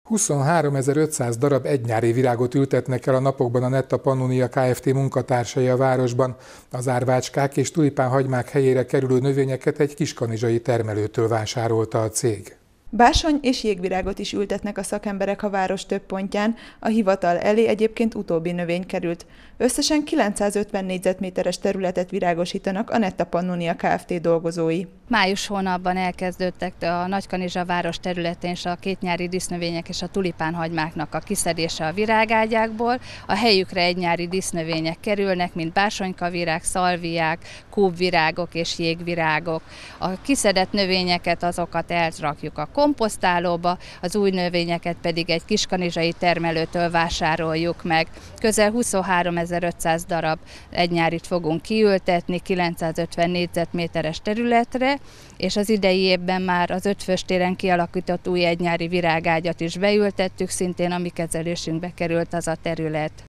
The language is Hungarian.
23.500 darab egynyári virágot ültetnek el a napokban a Netta Pannonia Kft. Munkatársai a városban. Az árvácskák és tulipánhagymák helyére kerülő növényeket egy kiskanizsai termelőtől vásárolta a cég. Bársony és jégvirágot is ültetnek a szakemberek a város több pontján, a hivatal elé egyébként utóbbi növény került. Összesen 950 négyzetméteres területet virágosítanak a Netta Pannonia Kft. Dolgozói. Május hónapban elkezdődtek a Nagykanizsa város területén a kétnyári dísznövények és a tulipánhagymáknak a kiszedése a virágágyákból. A helyükre egynyári dísznövények kerülnek, mint bársonykavirág, szalviák, kúbvirágok és jégvirágok. A kiszedett növényeket azokat elrakjuk a komposztálóba, az új növényeket pedig egy kiskanizsai termelőtől vásároljuk meg. Közel 23.500 darab egynyárit fogunk kiültetni 950 négyzetméteres területre, és az idei évben már az Ötvös téren kialakított új egynyári virágágyat is beültettük, szintén a mi kezelésünkbe került az a terület.